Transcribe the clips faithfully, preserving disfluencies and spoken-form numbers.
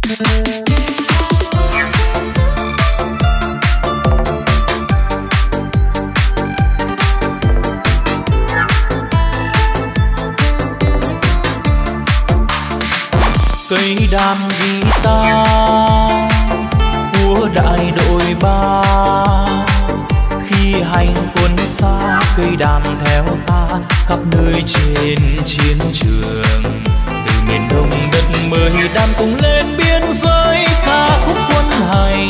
Cây đàn guitar của đại đội ba, khi hành quân xa cây đàn theo ta khắp nơi trên chiến trường. Từ miền đông đất mới đàn cùng lên biên giới ca khúc quân hành.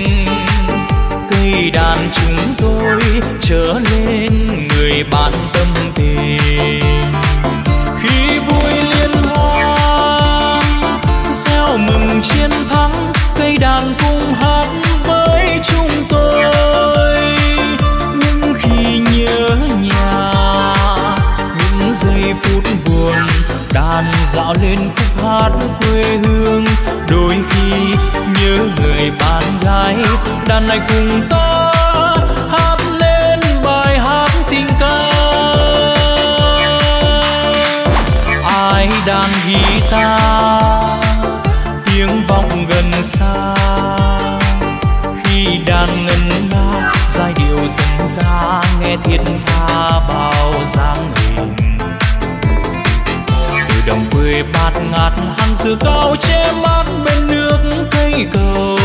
Cây đàn chúng tôi trở lên người bạn tâm tình. Khi vui liên hoan gieo mừng chiến thắng, cây đàn cùng hát với chúng tôi. Nhưng khi nhớ nhà, những giây phút buồn, đàn dạo lên khúc hát quê hương. Đôi khi nhớ người bạn gái, đàn này cùng ta hát lên bài hát tình ca. Ai đàn guitar tiếng vọng gần xa, khi đàn ngân nga giai điệu dân ca nghe thiết tha bao dáng hình. Từ đồng quê bạt ngát hàng dừa cao che mát bên nước cây cầu,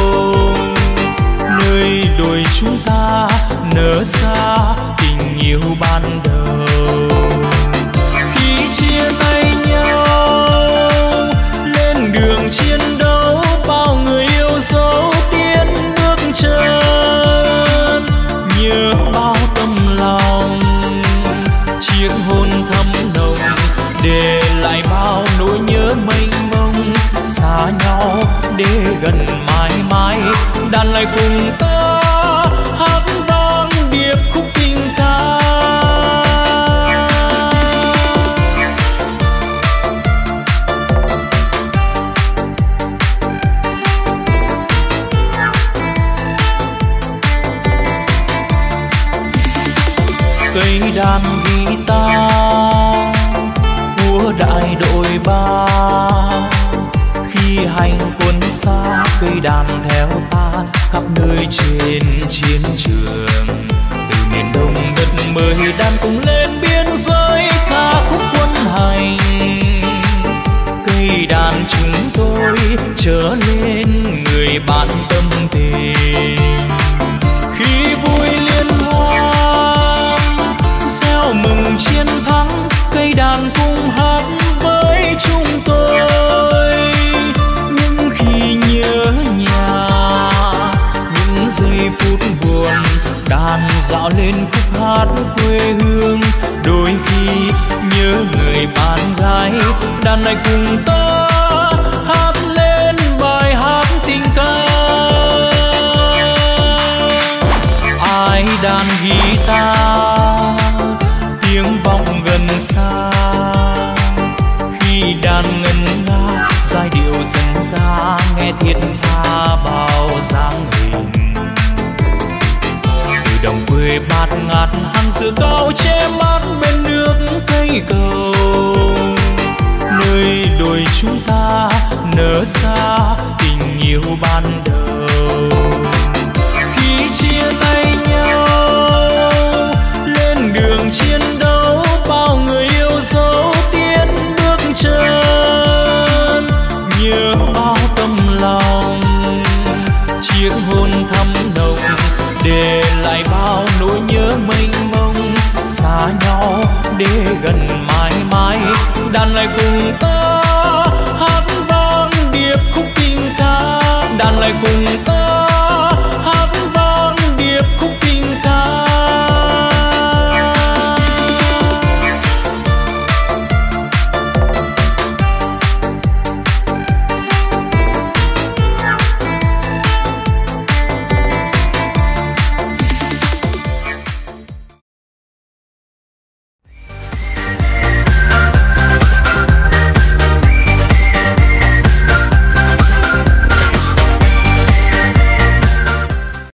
nơi đồi chúng ta nở ra tình yêu ban đầu. Khi chia tay nhau lên đường chiến đấu, bao người yêu dấu tiến bước chân. Nhớ bao tâm lòng chiếc hôn thắm nồng, để lại bao nỗi nhớ mênh mông. Xa nhau để gần mãi mãi, đàn lại cùng ta hát vang điệp khúc tình ca. Cây đàn guitar của đại đội ba, khi hành quân xa cây đàn theo ta khắp nơi trên chiến trường. Từ miền đông đất mới đàn cùng lên biên giới ca khúc quân hành. Cây đàn chúng tôi trở lên người bạn tâm tình. Khi vui liên hoan gieo mừng chiến thắng, cây đàn cùng hát với chúng tôi. Nhưng khi nhớ nhà, những giây phút buồn, đàn dạo lên khúc hát quê hương. Đôi khi nhớ người bạn gái, đàn này cùng ta hát lên bài hát tình ca. Ai đàn guitar tiếng vọng gần xa, khi đàn ngân nga giai điệu dân ca nghe thiết tha bao dáng hình. Từ đồng quê bạt ngát hàng dừa cao che mát bên nước cây cầu, nơi đồi chúng ta nở ra tình yêu ban đầu. Khi chia tay nhau lên đường chiến đấu, bao người yêu dấu tiến bước chân. Nhớ bao tâm lòng chiếc hôn thắm nồng, để lại bao nỗi nhớ mênh mông. Xa nhau để gần mãi mãi, đàn lại cùng ta hát vang điệp khúc tình ca. Đàn lại cùng ta